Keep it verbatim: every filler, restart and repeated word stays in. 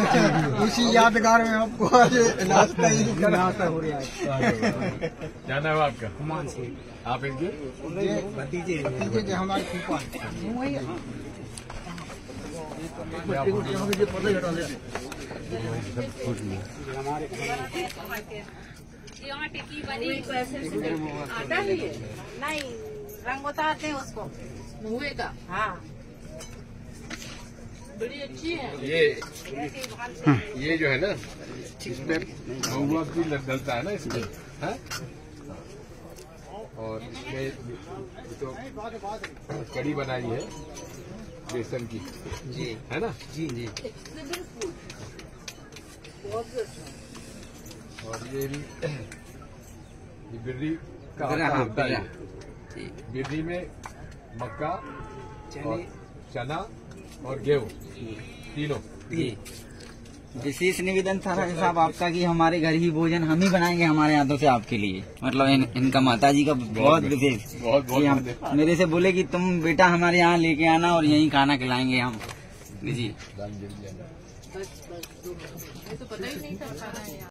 उसी यादगार में आपको आज नाश्ता ही नाश्ता हो रहा है। क्या नाम है आपका? हुमान से। आप इनके भतीजे भतीजे जो हमारे फूफा आटे की बनी आटा ही है नहीं, रंग उतारते हैं उसको मुँहे का। हाँ बड़ी अच्छी है ये ये जो है ना, इसमें महुआ भी डलता है ना इसमें, है? और इसमें तो कड़ी बनाई है बेसन की, जी है ना? जी जी। और ये भी ये बिर्री का आटा होता है। बिर्री में मक्का और चना और गेहूं तीनों। विशेष निवेदन था राजा साहब आपका कि हमारे घर ही भोजन हम ही बनाएंगे हमारे हाथों से आपके लिए। मतलब इन, इनका माता जी का बहुत विशेष, बहुत बहुत मेरे से बोले कि तुम बेटा हमारे यहाँ लेके आना और यहीं खाना खिलाएंगे हम जी। बस बस तो पता ही नहीं था खाना है।